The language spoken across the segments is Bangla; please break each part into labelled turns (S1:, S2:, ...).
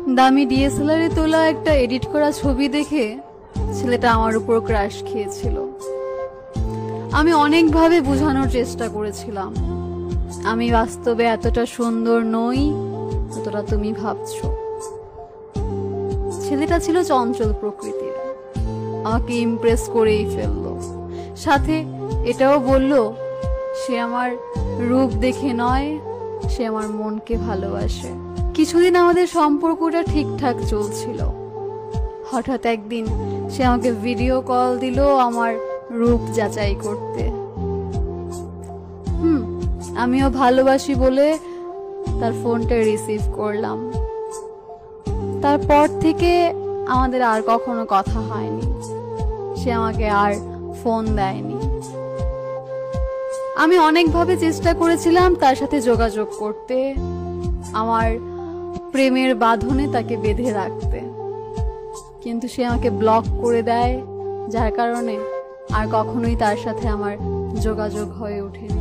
S1: দামি ডিএসএলআর এ তোলা একটা এডিট করা ছবি দেখে ছেলেটা আমার উপর ক্রাশ খেয়েছিল। আমি অনেকভাবে বোঝানোর চেষ্টা করেছিলাম আমি বাস্তবে এতটা সুন্দর নই যতটা তুমি ভাবছো। ছেলেটা ছিল চঞ্চল প্রকৃতির, আমাকে ইমপ্রেস করেই ফেললো। সাথে এটাও বলল সে আমার রূপ দেখে নয়, সে আমার মনকে ভালোবাসে। কিছুদিন আমাদের সম্পর্কটা ঠিকঠাক চলছিল। হঠাৎ একদিন সে আমাকে ভিডিও কল দিল আমার রূপ যাচাই করতে। আমিও ভালোবাসি বলে তার ফোনটা রিসিভ করলাম। তারপর থেকে আমাদের আর কখনো কথা হয়নি, সে আমাকে আর ফোন দেয়নি। আমি অনেকভাবে চেষ্টা করেছিলাম তার সাথে যোগাযোগ করতে, আমার প্রেমের বাঁধনে তাকে বেঁধে রাখতে, কিন্তু সে আমাকে ব্লক করে দেয়, যার কারণে আর কখনোই তার সাথে আমার যোগাযোগ হয়ে ওঠেনি।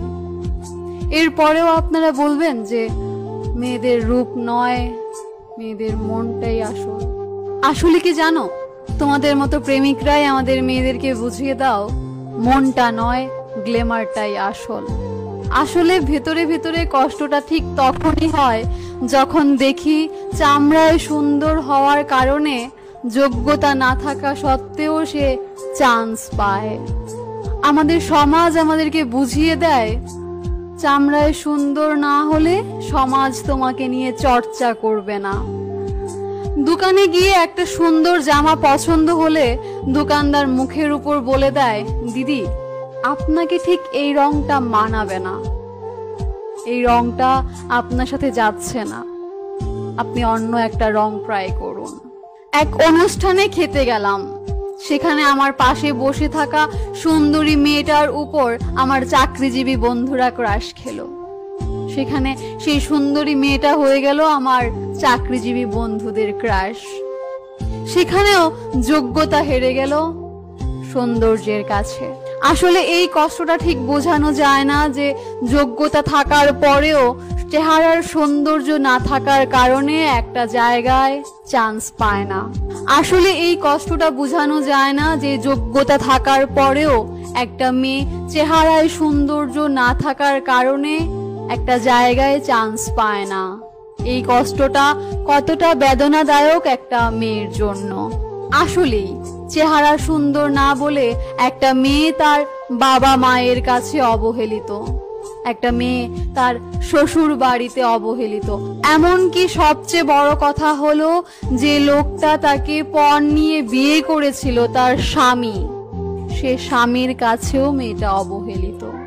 S1: এরপরেও আপনারা বলবেন যে মেয়েদের রূপ নয়, মেয়েদের মনটাই আসল। আসলে কি জানো, তোমাদের মতো প্রেমিকরাই আমাদের মেয়েদেরকে বুঝিয়ে দাও মনটা নয়, গ্ল্যামারটাই আসল। আসলে ভেতরে ভেতরে কষ্টটা ঠিক তখনই হয় যখন দেখি চামড়ায় সুন্দর হওয়ার কারণে যোগ্যতা না থাকা সত্ত্বেও সে চান্স পায়। আমাদের সমাজ আমাদেরকে বুঝিয়ে দেয় চামড়ায় সুন্দর না হলে সমাজ তোমাকে নিয়ে চর্চা করবে না। দোকানে গিয়ে একটা সুন্দর জামা পছন্দ হলে দোকানদার মুখের উপর বলে দেয়, দিদি আপনাকে ঠিক এই রংটা মানাবে না, এই রংটা আপনার সাথে যাচ্ছে না, আপনি অন্য একটা রং ট্রাই করুন। এক অনুষ্ঠানে খেতে গেলাম, সেখানে আমার পাশে বসে থাকা সুন্দরী মেয়েটার উপর আমার চাকরিজীবী বন্ধুরা ক্রাশ খেলো। সেখানে সেই সুন্দরী মেয়েটা হয়ে গেল আমার চাকরিজীবী বন্ধুদের ক্রাশ। সেখানেও যোগ্যতা হেরে গেল সৌন্দর্যের কাছে। আসলে এই কষ্টটা ঠিক বোঝানো যায় না যে যোগ্যতা থাকার পরেও চেহারার সৌন্দর্য না থাকার কারণে একটা জায়গায় চান্স পায় না। আসলে এই কষ্টটা বোঝানো যায় না যে যোগ্যতা থাকার পরেও একটা মেয়ে চেহারায় সৌন্দর্য না থাকার কারণে একটা জায়গায় চান্স পায় না। এই কষ্টটা কতটা বেদনাদায়ক একটা মেয়ের জন্য। আসলেই চেহারা সুন্দর না বলে একটা মেয়ে তার বাবা মায়ের কাছে অবহেলিত, একটা মেয়ে তার শ্বশুর বাড়িতে অবহেলিত। এমনকি সবচেয়ে বড় কথা হলো যে লোকটা তাকে পণ নিয়ে বিয়ে করেছিল, তার স্বামী, সে স্বামীর কাছেও মেয়েটা অবহেলিত।